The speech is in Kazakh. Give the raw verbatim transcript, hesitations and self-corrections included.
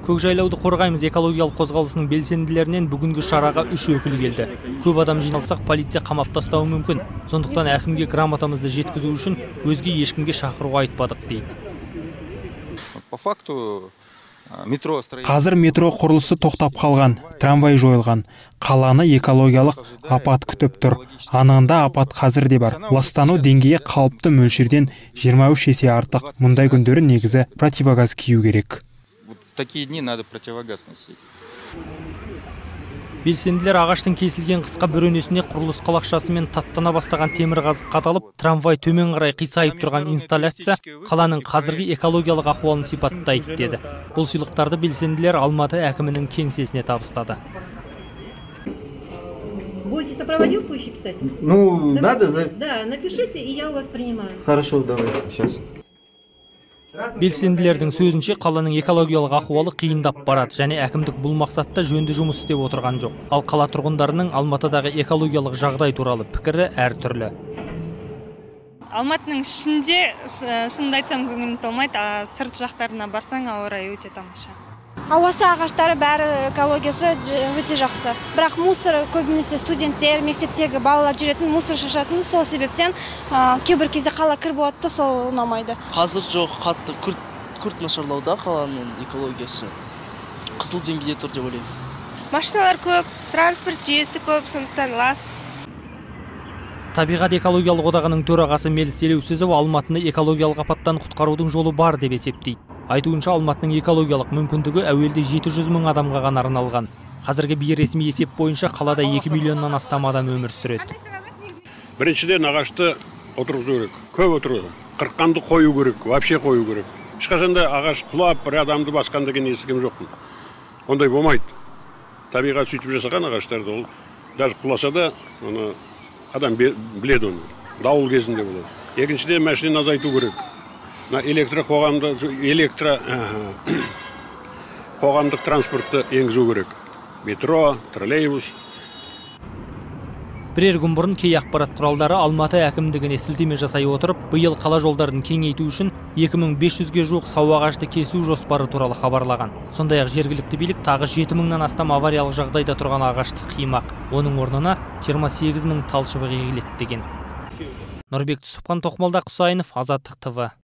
Көкжайлауды қорғаймыз экологиялық қозғалысының белсенділерінен бүгінгі шараға үш өкіл келді. Көп адам жиналсақ, полиция қамап тастауы мүмкін. Сондықтан әкімге грамотамызды жеткізу үшін өзге ешкімге шақыруға айтпадық дейді. По факту метро Қазір метро құрылысы тоқтап қалған, трамвай жойылған. Қаланы экологиялық апат күтіп тұр. Анығында апат қазір де бар. Ластану деңгейі қалыпты мөлшерден жиырма үш есе артық. Мұндай күндері негізі противогаз кию керек. В такие дни надо противогаз носить. Белсенділер ағаштың кесілген қысқа бөренесіне құрылыс қалақшасымен таттана бастаған темір қазық қадалып, трамвай төмен қарай қисайып тұрған инсталляция қаланың қазіргі экологиялық ахуалын сипаттайды деді. Бұл сыйлықтарды белсенділер Алматы әкімінің кеңсесіне табыстады. Будете сопроводилку еще писать? Ну, надо... Да, напишите, и я у вас принимаю. Хорошо, давай, сейчас. Белсенділердің сөзінше қаланың экологиялық ахуалы қиындап барады, және әкімдік бұл мақсатта жөнді жұмыс істеп отырған жоқ. Ал қала тұрғындарының Алматыдағы экологиялық жағдай туралы пікірі әртүрлі. Алматының ішінде шынымды айтсам көңілім толмайды, а сырт жақтарына барсаң ауа райы өте тамаша. Ауасы, ағаштары бәрі экологиясы өте жақсы. Бірақ мусор көбінесе студенттер, мектептегі балалар жүретін мусор шашатын, сол себептен кейбір кезде қала кір болады, сол ұнамайды. Қазір жоқ, қатты күрт нашарлауда қаланың экологиясы. Қызыл деңгейде тұр деп ойлаймын. Машиналар көп, транспорт жүйесі көп, сондықтан лас. Табиғат экологиялық одағының төрағасы Меліс Елеусізов Алматыны экологиялық апаттан құтқарудың жолы бар деп есептейді. Айтуынша Алматының экологиялық мүмкіндігі әуелде жеті жүз мың адамға ғана арналған. Қазіргі бейресми есеп бойынша қалада екі миллионнан астам адам өмір сүреді. Біріншіден ағашты отырғызу керек, көп отырғызу. Қырыққанды қою керек, вообще қою керек. Ешқашанда ағаш құлап, бір адамды басқан деген естіген жоқпын. Ондай болмайды. Табиғат сөйтіп жасаған ағаштарды, ол даже құласа да, оны адам біледі оны. Дауыл кезінде болады. Екіншіден машинаны азайту керек. Электро қоғамды, электро қоғамдық транспортты енгізу керек. Метро, троллейбус. Бірер күн бұрын кей ақпарат құралдары Алматы әкімдігіне сілтеме жасай отырып, биыл қала жолдарын кеңейту үшін екі мың бес жүзге жуық сау ағашты кесу жоспары туралы хабарлаған. Сондай-ақ жергілікті билік тағы жеті мыңнан астам авариялық жағдайда тұрған ағашты қимақ. Оның орнына жиырма сегіз мың тал шыбық егіледі деген. Нұрбек Түсіпхан, Тоқмолда Құсайынов, Азаттық ТВ.